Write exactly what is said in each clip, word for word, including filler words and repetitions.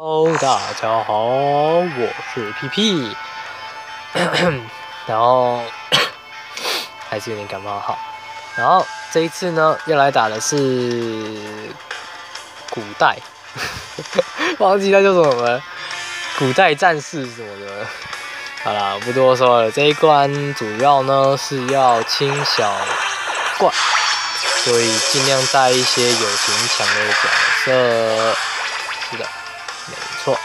Hello， 大家好，我是 P P， 然后还是有点感冒好，然后这一次呢要来打的是古代，忘记它叫什么了，古代战士什么的。好啦，不多说了，这一关主要呢是要清小怪，所以尽量带一些友情强的角色。是的。没错，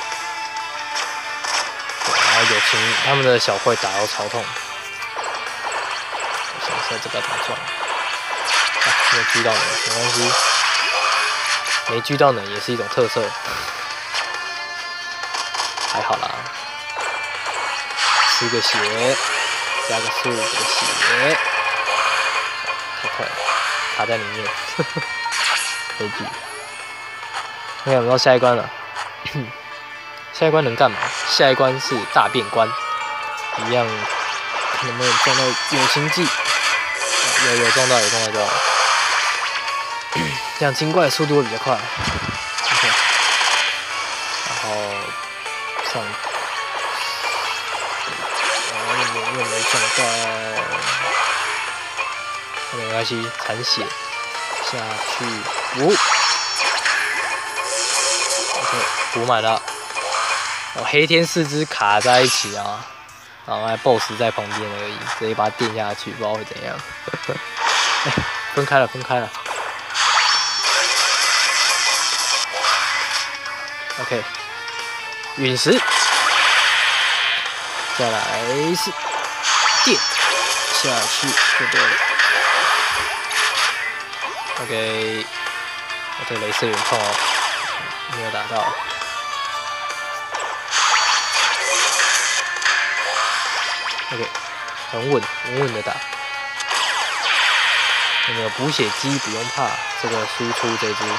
然后友情他们的小怪打到超痛，我想一下这个怎么撞，啊，没有狙到你，没关系，没狙到你也是一种特色，还好啦，吃个血，加个速，个血，太快了，卡在里面，悲剧。OK， 我们到下一关了。下一关能干嘛？下一关是大变关，一样看能不能撞到友情技，有有撞到，有撞到就好。这样清怪的速度会比较快。OK， 然后上，然后又没又没撞到，没关系，残血下去补。OK， 补满了。哦，黑天四只卡在一起啊，然后还 boss 在旁边而已，直接把它电下去，不知道会怎样。哎，分开了，分开了。OK， 陨石，再来是电下去就对了。OK， 我这个雷射有点痛哦，没有打到。OK， 很稳，稳稳的打。有没有补血机？不用怕，这个输出这只，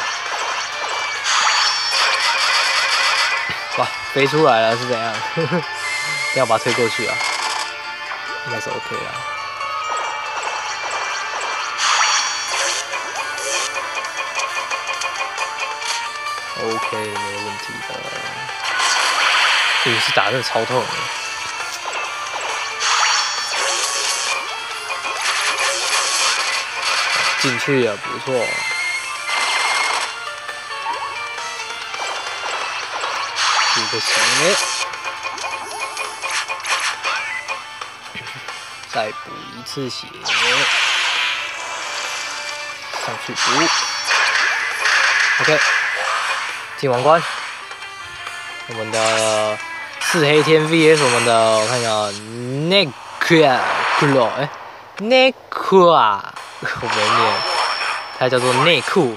哇，飞出来了是怎样？要把它推过去啊，应该是 OK 啦。OK， 没问题的。陨石打真的超痛的。进去了，不错。补个血，再补一次血，上去补。OK， 进王冠。我们的四黑天 V S 我们的，我看一下 ，Necro， 哎 ，Necro。我没念，它叫做内裤。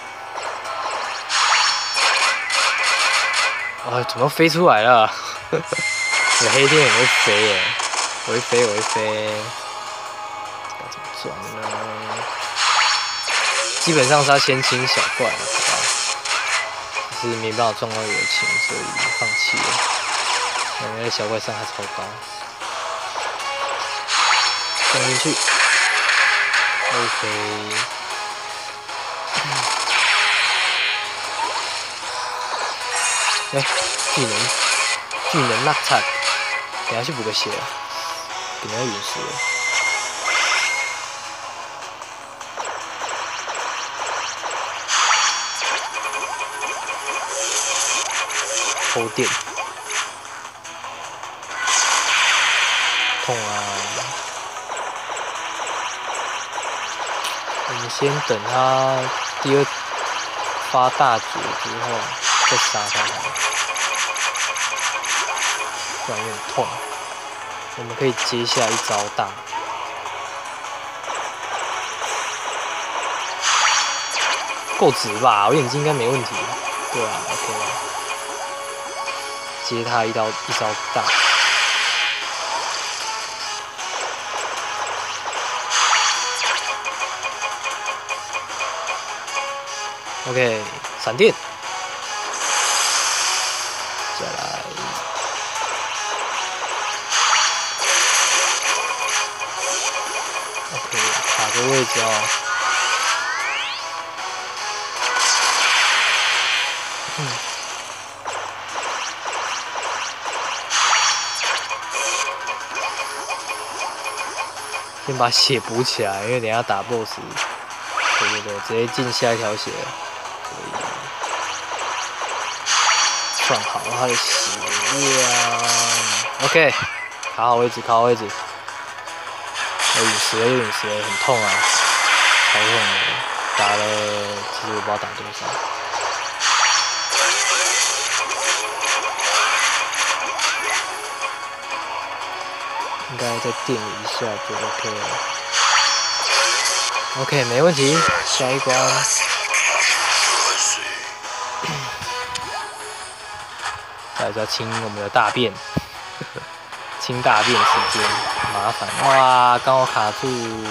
哇，怎么飞出来了？我黑天很会飞耶，我会飞，我会飞。该怎么装呢？基本上是要先清小怪了，好吧？只是没办法撞到友情，所以放弃了。因为小怪伤害超高，撞进去。OK， 哎、欸，技能，技能那惨，等下去补个血，给人家陨石了。偷电，痛啊！我们先等他第二发大绝之后再杀他，不然有点痛。我们可以接下一招大，够直吧？我眼睛应该没问题。对啊 ，OK， 接他一刀一招大。OK， 闪电，再来 ，OK， 卡个位置哦。嗯先把血补起来，因为等一下打 BOSS， 对对对，直接进下一条血，所以算好他的血量。OK， 卡好位置，卡好位置。有陨石了，有陨石了，很痛啊，超痛的，打了，其实我不知道打多少。应该再电一下就 OK 了。OK， 没问题，下一关。再来就要清我们的大便，清大便时间，麻烦。哇，刚好卡住，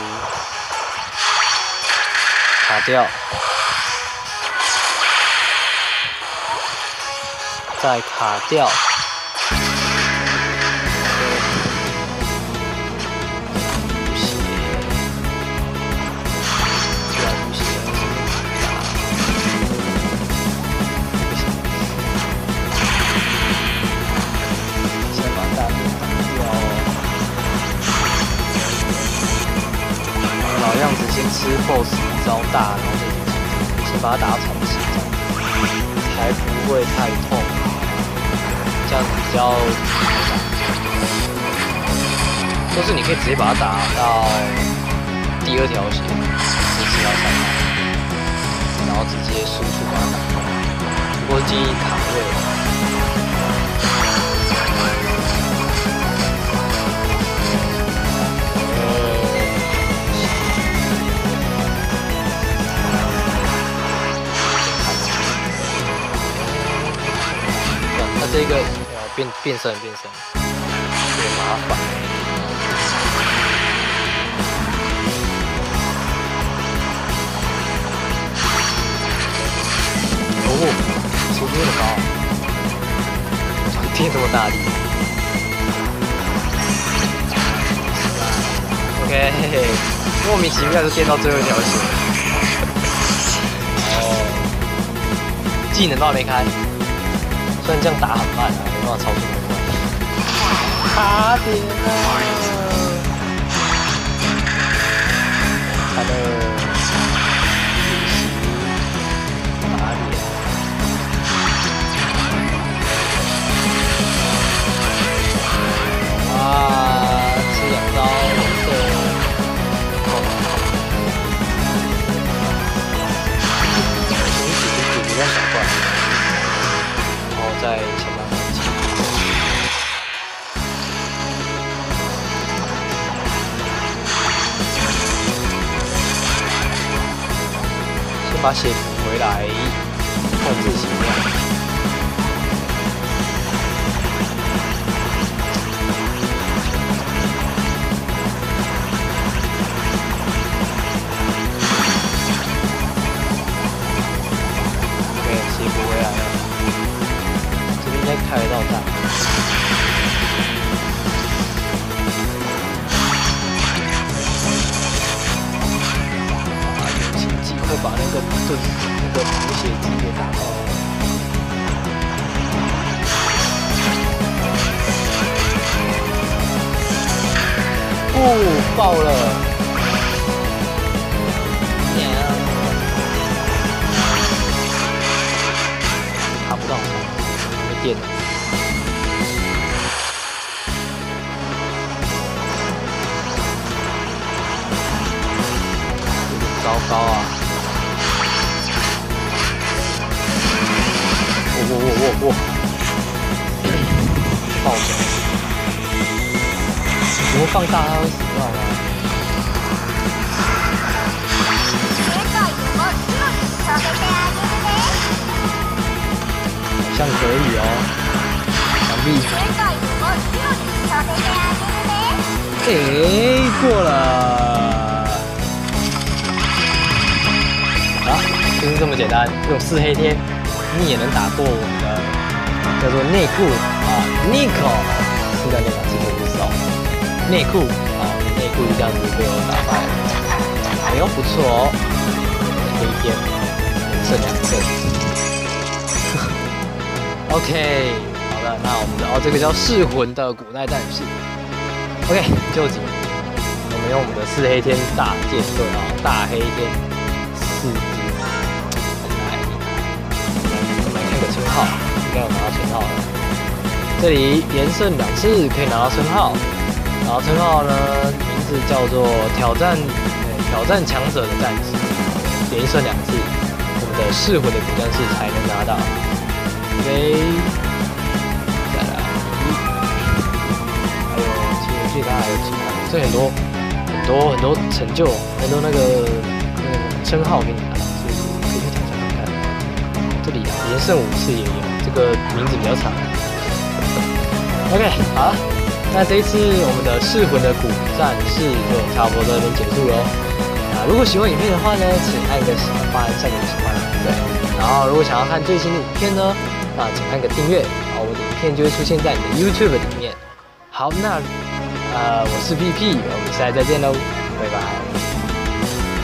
卡掉，再卡掉。老样子，先吃 BOSS 一招大，然后再先把它打到重启，才不会太痛。这样子比较，或是你可以直接把它打到第二条线，直接到三号，然后直接输出把它打通。不过建议卡位。这个呃变变身变身，有点麻烦。哦，速度这么高，电这么大力。OK， 嘿嘿，莫名其妙就电到最后一条线。哦，技能都还没开。虽然这样打很慢啊，没办法操作很快。卡点了，他的打脸。哇，吃两刀的，你只是解决掉小怪。再想办法解决。先把血补回来，控制血量。对，血补回来了。应该开得到大，啊，有请机会把那个盾、那个补血机给打爆。哦，爆了！卡不到。电了，有点糟糕啊！我我我我我，爆走！如果放大它会死掉吗？好像可以哦，墙壁。诶，过了。好，就是这么简单，用四黑天，你也能打过我们的叫做内裤啊 ，Nico， 是叫那个，其实我不知道。内裤啊，内裤就这样子被我打败了。哎呦，不错哦，黑天，剩两胜。OK， 好了，那我们的哦，这个叫噬魂的古代战士。OK， 究竟我们们用我们的四黑天大剑盾啊，大黑天四只，很来，我们来看个称号，应该有拿到称号了。这里连胜两次可以拿到称号，然后称号呢名字叫做挑战，呃、挑战强者的战士，连胜两次，我们的噬魂的古战士才能拿到。OK， 再来，还有其实这里还有其他的，这很多很多很多成就，很多那个那个称号给你拿，所以可以去挑战看看。这里啊，连胜五次也有，这个名字比较长。OK， 好，那这一次我们的噬魂的古战士就差不多到这边结束喽。那如果喜欢影片的话呢，请按个喜欢，下个喜欢，对。然后如果想要看最新的影片呢，那请按个订阅，然后我的影片就会出现在你的 YouTube 里面。好，那呃我是 P P，我们下次再见喽，拜拜。